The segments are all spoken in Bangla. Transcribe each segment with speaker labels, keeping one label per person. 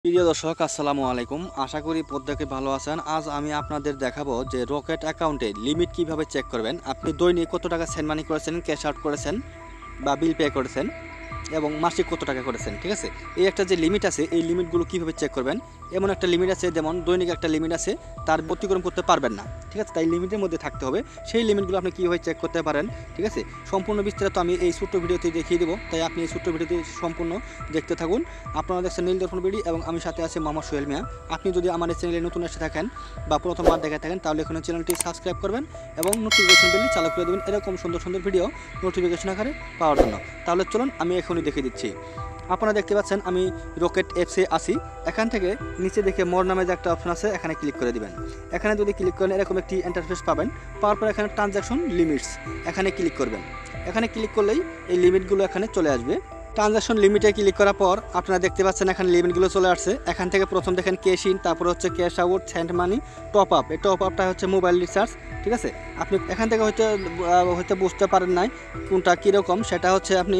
Speaker 1: প্রিয় দর্শক আসসালামু আলাইকুম। আশা করি প্রত্যেকে ভালো আছেন। আজ আমি আপনাদের দেখাবো যে রকেট অ্যাকাউন্টে লিমিট কিভাবে চেক করবেন। আপনি দৈনিক কত টাকা সেন্ড মানি করেছেন, ক্যাশ আউট করেছেন বা বিল পে করেছেন এবং মাসিক কত টাকা করেছেন, ঠিক আছে। এই একটা যে লিমিট আছে, এই লিমিটগুলো কীভাবে চেক করবেন। এমন একটা লিমিট আছে, যেমন দৈনিক একটা লিমিট আছে, তার অতিক্রম করতে পারবেন না, ঠিক আছে। তাই লিমিটের মধ্যে থাকতে হবে। সেই লিমিটগুলো আপনি কীভাবে চেক করতে পারেন, ঠিক আছে। সম্পূর্ণ বিস্তারিত আমি এই ছোট্ট ভিডিওতে দেখিয়ে দেবো, তাই আপনি এই ছোট্ট ভিডিওতে সম্পূর্ণ দেখতে থাকুন। আপনারা দেখছেন নীল দর্পণ বিডি এবং আমি সাথে আছি মোহাম্মদ সোহেল মিয়া। আপনি যদি আমার এই চ্যানেলে নতুন এসে থাকেন বা প্রথমবার দেখে থাকেন, তাহলে এখানে চ্যানেলটি সাবস্ক্রাইব করবেন এবং নোটিফিকেশন বেলটি চালু করে দেবেন, এরকম সুন্দর সুন্দর ভিডিও নোটিফিকেশন আকারে পাওয়ার জন্য। তাহলে চলুন আমি এখনই দেখিয়ে দিচ্ছি। আপনারা দেখতে পাচ্ছেন আমি রকেট অ্যাপসে আসি। এখান থেকে নিচে দেখে মোর নামে যে একটা অপশন আছে, এখানে ক্লিক করে দিবেন। এখানে যদি ক্লিক করেন এরকম একটি ইন্টারফেস পাবেন। পাওয়ার পর এখানে ট্রানজ্যাকশন লিমিটস, এখানে ক্লিক করবেন। এখানে ক্লিক করলেই এই লিমিটগুলো এখানে চলে আসবে। ট্রানজ্যাকশন লিমিটে ক্লিক করার পর আপনারা দেখতে পাচ্ছেন এখানে লিমিটগুলো চলে আসছে। এখান থেকে প্রথম দেখেন ক্যাশ ইন, তারপর হচ্ছে cash out, send money, top up. এই টপ আপটা হচ্ছে মোবাইল রিচার্জ, ঠিক আছে। আপনি এখান থেকে হয়তো বুঝতে পারেন নাই কোনটা কীরকম, সেটা হচ্ছে আপনি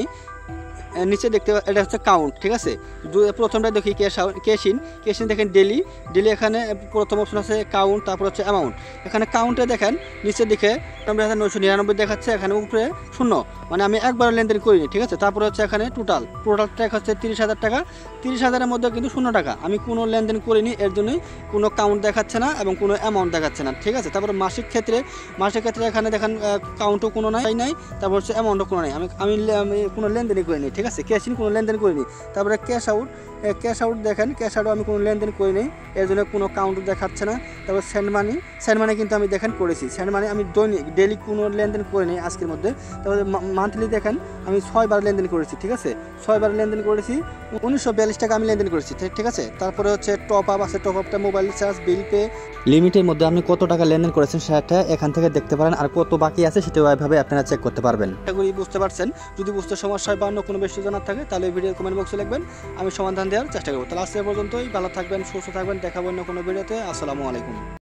Speaker 1: নিচে দেখতে, এটা হচ্ছে কাউন্ট, ঠিক আছে। প্রথমটা দেখি ক্যাশ ইন দেখেন ডেলি এখানে প্রথম অপশন আছে কাউন্ট, তারপর হচ্ছে অ্যামাউন্ট। এখানে কাউন্টে দেখেন নিচের দিকে 999 দেখাচ্ছে, এখানে উপরে শূন্য, মানে আমি একবার লেনদেন করিনি, ঠিক আছে। তারপরে হচ্ছে এখানে টোটাল ট্যাক্স হচ্ছে 30,000 টাকা। 30,000-এর মধ্যে কিন্তু 0 টাকা, আমি কোনো লেনদেন করিনি, এর জন্যই কোনো কাউন্ট দেখাচ্ছে না এবং কোনো অ্যামাউন্ট দেখাচ্ছে না, ঠিক আছে। তারপরে মাসিক ক্ষেত্রে এখানে দেখেন কাউন্টও কোনো নাই, তারপর হচ্ছে অ্যামাউন্টও কোনো নাই, আমি কোনো লেনদেনই করিনি, ঠিক আছে। ক্যাশ ইন কোনো লেনদেন করিনি। তারপরে ক্যাশ আউট দেখেন, ক্যাশ আউট আমি কোনো লেনদেন করিনি, এর জন্য কোনো কাউন্ট দেখাচ্ছে না। তারপর সেন্ড মানি কিন্তু আমি দেখেন করেছি। সেন্ড মানি আমি ডেলি কোনো লেনদেন করিনি আজকের মধ্যে। তারপরে মান্থলি দেখেন আমি 6 বার লেনদেন করেছি, ঠিক আছে। 6 বার লেনদেন করেছি, 1942 টাকা আমি লেনদেন করেছি, ঠিক আছে। তারপরে হচ্ছে টপ আপ আছে, টপ আপটা মোবাইল রিচার্জ, বিল পে। লিমিটের মধ্যে আপনি কত টাকা লেনদেন করেছেন সেটা এখান থেকে দেখতে পারেন, আর কত বাকি আছে সেটাও এভাবে আপনারা চেক করতে পারবেন। এগুলি বুঝতে পারছেন। যদি বুঝতে সমস্যা হয় বা অন্য কোনো বেশি জানার থাকে, তাহলে ভিডিওর কমেন্ট বক্সে লিখবেন, আমি সমাধান দেওয়ার চেষ্টা করবো। তাহলে আজকে পর্যন্তই, ভালো থাকবেন, সুস্থ থাকবেন, দেখাবো অন্য কোনো ভিডিওতে। আসসালামু আলাইকুম।